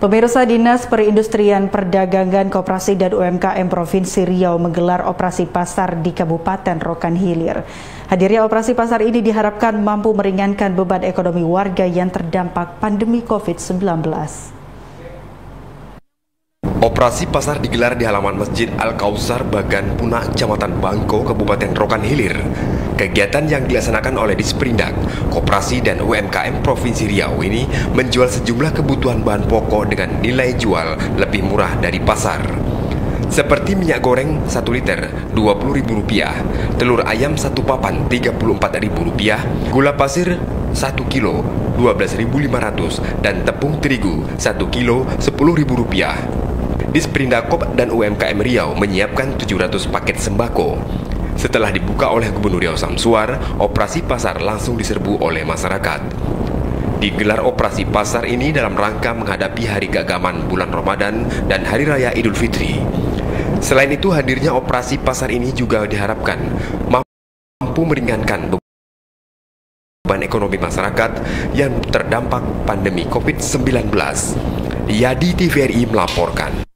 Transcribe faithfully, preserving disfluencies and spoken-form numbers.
Pemirsa, Dinas Perindustrian Perdagangan Koperasi dan U M K M Provinsi Riau menggelar operasi pasar di Kabupaten Rokan Hilir. Hadirnya operasi pasar ini diharapkan mampu meringankan beban ekonomi warga yang terdampak pandemi COVID sembilan belas. Operasi pasar digelar di halaman Masjid Al-Kausar Bagan Punak, Kecamatan Bangko, Kabupaten Rokan Hilir. Kegiatan yang dilaksanakan oleh Disperindak, Koperasi dan U M K M Provinsi Riau ini menjual sejumlah kebutuhan bahan pokok dengan nilai jual lebih murah dari pasar. Seperti minyak goreng satu liter dua puluh ribu rupiah, telur ayam satu papan tiga puluh empat ribu rupiah, gula pasir satu kilo dua belas ribu lima ratus dan tepung terigu satu kilo sepuluh ribu rupiah. Disperindakop dan U M K M Riau menyiapkan tujuh ratus paket sembako. Setelah dibuka oleh Gubernur Riau Samsuar, operasi pasar langsung diserbu oleh masyarakat. Digelar operasi pasar ini dalam rangka menghadapi hari keagamaan bulan Ramadan dan Hari Raya Idul Fitri. Selain itu, hadirnya operasi pasar ini juga diharapkan mampu meringankan beban ekonomi masyarakat yang terdampak pandemi COVID sembilan belas. Yadi T V R I melaporkan.